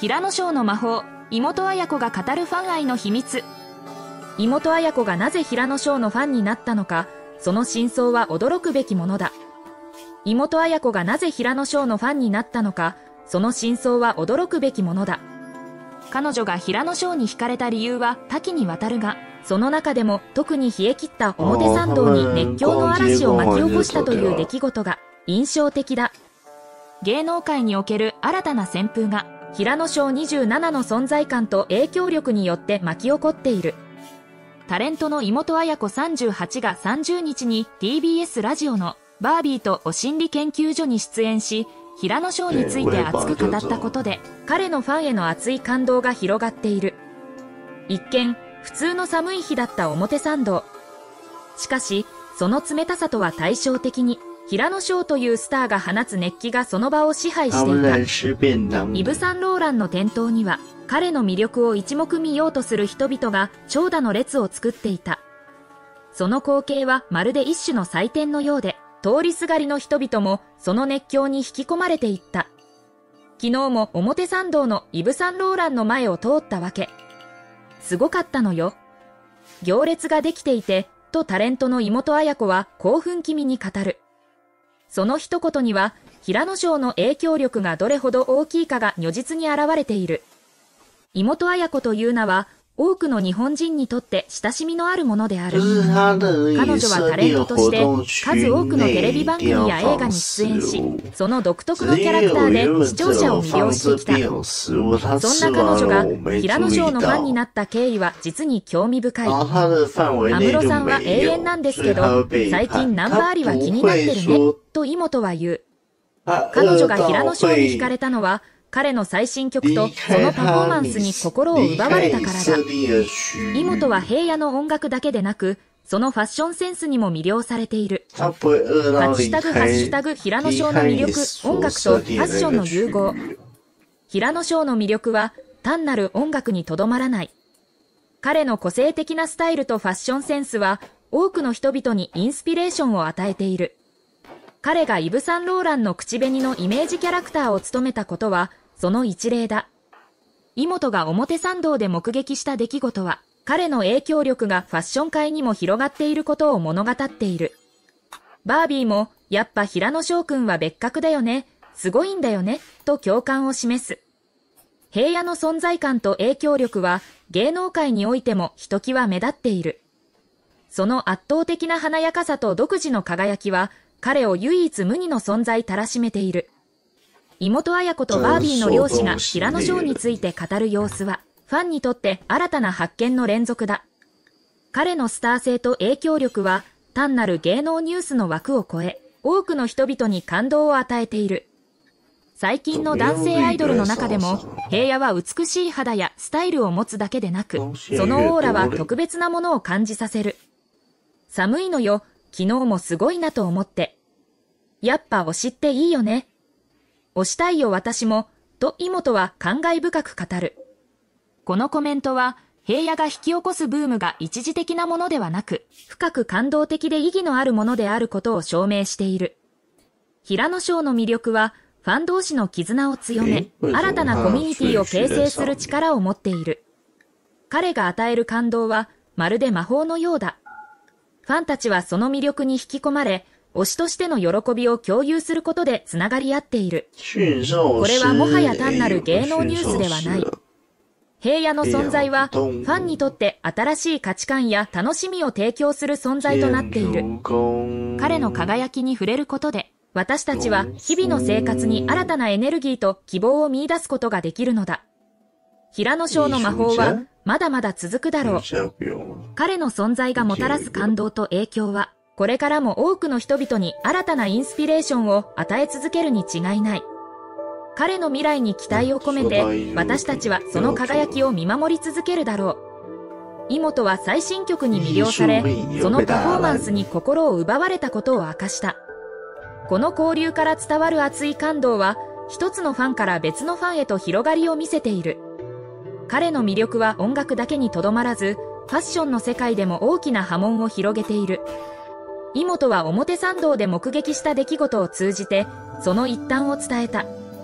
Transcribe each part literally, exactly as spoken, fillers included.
平野翔の魔法、妹綾子が語るファン愛の秘密。妹綾子がなぜ平野翔のファンになったのか、その真相は驚くべきものだ。妹綾子がなぜ平野翔のファンになったのか、その真相は驚くべきものだ。彼女が平野翔に惹かれた理由は多岐にわたるが、その中でも特に冷え切った表参道に熱狂の嵐を巻き起こしたという出来事が印象的だ。芸能界における新たな旋風が平野翔にじゅうななの存在感と影響力によって巻き起こっている。タレントの妹綾子さんじゅうはちがさんじゅうにちに ティービーエス ラジオのバービーとお心理研究所に出演し、平野翔について熱く語ったことで彼のファンへの熱い感動が広がっている。一見普通の寒い日だった表参道。しかしその冷たさとは対照的に平野翔というスターが放つ熱気がその場を支配していた。イヴ・サンローランの店頭には彼の魅力を一目見ようとする人々が長蛇の列を作っていた。その光景はまるで一種の祭典のようで、通りすがりの人々もその熱狂に引き込まれていった。昨日も表参道のイヴ・サンローランの前を通ったわけ。すごかったのよ。行列ができていて、とタレントの妹綾子は興奮気味に語る。その一言には、平野翔の影響力がどれほど大きいかが如実に現れている。妹綾子という名は、多くの日本人にとって親しみのあるものである。彼女はタレントとして数多くのテレビ番組や映画に出演し、その独特のキャラクターで視聴者を魅了してきた。そんな彼女が平野翔のファンになった経緯は実に興味深い。安室さんは永遠なんですけど、最近ナンバーリは気になってるね、と妹は言う。彼女が平野翔に惹かれたのは、彼の最新曲とそのパフォーマンスに心を奪われたからだ。妹は平野の音楽だけでなく、そのファッションセンスにも魅了されている。ハッシュタグハッシュタグ平野翔の魅力、音楽とファッションの融合。平野翔の魅力は単なる音楽にとどまらない。彼の個性的なスタイルとファッションセンスは多くの人々にインスピレーションを与えている。彼がイヴ・サンローランの口紅のイメージキャラクターを務めたことはその一例だ。妹が表参道で目撃した出来事は、彼の影響力がファッション界にも広がっていることを物語っている。バービーも、やっぱ平野翔くんは別格だよね、すごいんだよね、と共感を示す。平野の存在感と影響力は、芸能界においてもひときわ目立っている。その圧倒的な華やかさと独自の輝きは、彼を唯一無二の存在たらしめている。妹綾子とバービーの両親が平野翔について語る様子は、ファンにとって新たな発見の連続だ。彼のスター性と影響力は、単なる芸能ニュースの枠を超え、多くの人々に感動を与えている。最近の男性アイドルの中でも、平野は美しい肌やスタイルを持つだけでなく、そのオーラは特別なものを感じさせる。寒いのよ、昨日もすごいなと思って。やっぱ推しっていいよね。推したいよ私も、と妹は感慨深く語る。このコメントは、平野が引き起こすブームが一時的なものではなく、深く感動的で意義のあるものであることを証明している。平野翔の魅力は、ファン同士の絆を強め、新たなコミュニティを形成する力を持っている。彼が与える感動は、まるで魔法のようだ。ファンたちはその魅力に引き込まれ、推しとしての喜びを共有することでつながり合っている。これはもはや単なる芸能ニュースではない。平野の存在は、ファンにとって新しい価値観や楽しみを提供する存在となっている。彼の輝きに触れることで、私たちは日々の生活に新たなエネルギーと希望を見出すことができるのだ。平野翔の魔法は、まだまだ続くだろう。彼の存在がもたらす感動と影響は、これからも多くの人々に新たなインスピレーションを与え続けるに違いない。彼の未来に期待を込めて、私たちはその輝きを見守り続けるだろう。妹は最新曲に魅了され、そのパフォーマンスに心を奪われたことを明かした。この交流から伝わる熱い感動は、一つのファンから別のファンへと広がりを見せている。彼の魅力は音楽だけにとどまらず、ファッションの世界でも大きな波紋を広げている。妹は表参道で目撃した出来事を通じて、その一端を伝えた。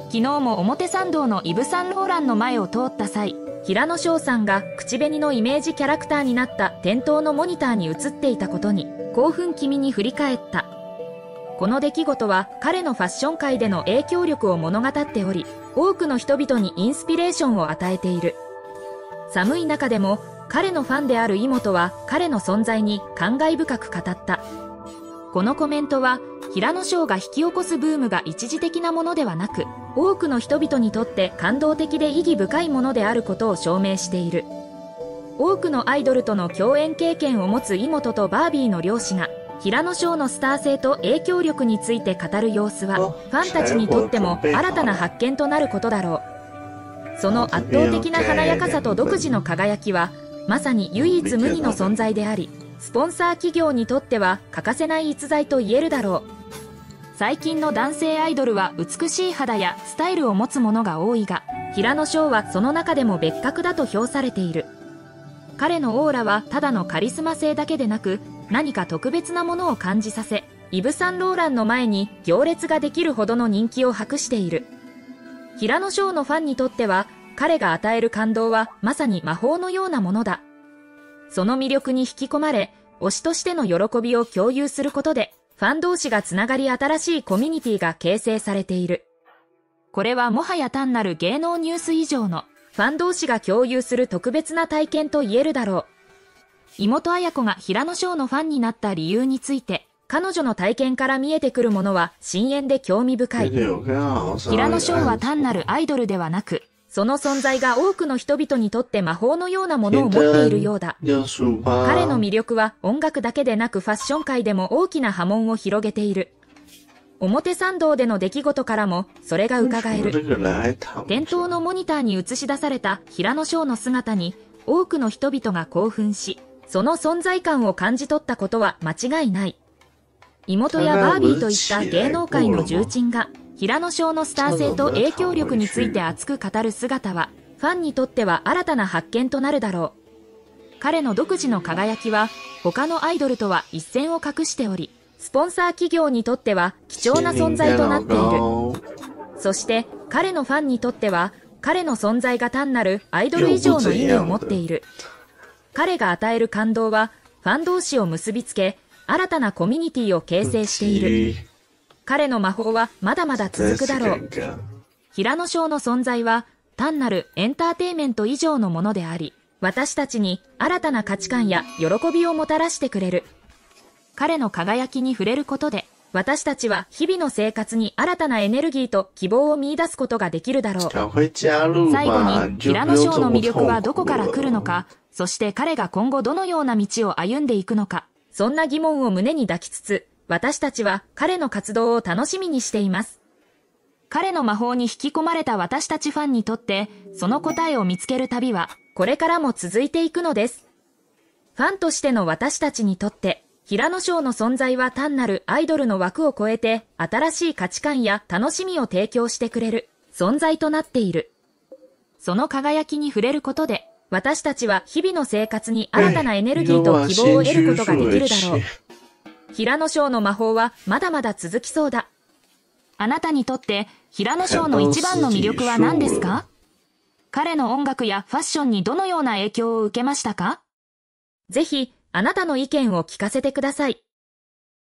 昨日も表参道のイヴ・サンローランの前を通った際、平野紫耀さんが口紅のイメージキャラクターになった店頭のモニターに映っていたことに興奮気味に振り返った。この出来事は彼のファッション界での影響力を物語っており、多くの人々にインスピレーションを与えている。寒い中でも彼のファンである妹は彼の存在に感慨深く語った。このコメントは平野紫耀が引き起こすブームが一時的なものではなく、多くの人々にとって感動的で意義深いものであることを証明している。多くのアイドルとの共演経験を持つ妹とバービーの両氏が平野紫耀のスター性と影響力について語る様子は、ファンたちにとっても新たな発見となることだろう。その圧倒的な華やかさと独自の輝きは、まさに唯一無二の存在であり、スポンサー企業にとっては欠かせない逸材と言えるだろう。最近の男性アイドルは美しい肌やスタイルを持つものが多いが、平野紫耀はその中でも別格だと評されている。彼のオーラはただのカリスマ性だけでなく、何か特別なものを感じさせ、イヴ・サンローランの前に行列ができるほどの人気を博している。平野紫耀のファンにとっては、彼が与える感動はまさに魔法のようなものだ。その魅力に引き込まれ、推しとしての喜びを共有することで、ファン同士がつながり新しいコミュニティが形成されている。これはもはや単なる芸能ニュース以上の、ファン同士が共有する特別な体験と言えるだろう。妹綾子が平野紫耀のファンになった理由について、彼女の体験から見えてくるものは深遠で興味深い。平野紫耀は単なるアイドルではなく、その存在が多くの人々にとって魔法のようなものを持っているようだ。彼の魅力は音楽だけでなくファッション界でも大きな波紋を広げている。表参道での出来事からもそれが伺える。店頭のモニターに映し出された平野紫耀の姿に多くの人々が興奮し、その存在感を感じ取ったことは間違いない。妹やバービーといった芸能界の重鎮が平野紫耀のスター性と影響力について熱く語る姿は、ファンにとっては新たな発見となるだろう。彼の独自の輝きは他のアイドルとは一線を画しており、スポンサー企業にとっては貴重な存在となっている。そして彼のファンにとっては彼の存在が単なるアイドル以上の意味を持っている。彼が与える感動はファン同士を結びつけ、新たなコミュニティを形成している。彼の魔法はまだまだ続くだろう。平野紫耀の存在は単なるエンターテイメント以上のものであり、私たちに新たな価値観や喜びをもたらしてくれる。彼の輝きに触れることで、私たちは日々の生活に新たなエネルギーと希望を見出すことができるだろう。最後に、平野紫耀の魅力はどこから来るのか、そして彼が今後どのような道を歩んでいくのか、そんな疑問を胸に抱きつつ、私たちは彼の活動を楽しみにしています。彼の魔法に引き込まれた私たちファンにとって、その答えを見つける旅は、これからも続いていくのです。ファンとしての私たちにとって、平野紫耀の存在は単なるアイドルの枠を超えて、新しい価値観や楽しみを提供してくれる存在となっている。その輝きに触れることで、私たちは日々の生活に新たなエネルギーと希望を得ることができるだろう。平野紫耀の魔法はまだまだ続きそうだ。あなたにとって平野紫耀の一番の魅力は何ですか？彼の音楽やファッションにどのような影響を受けましたか？ぜひあなたの意見を聞かせてください。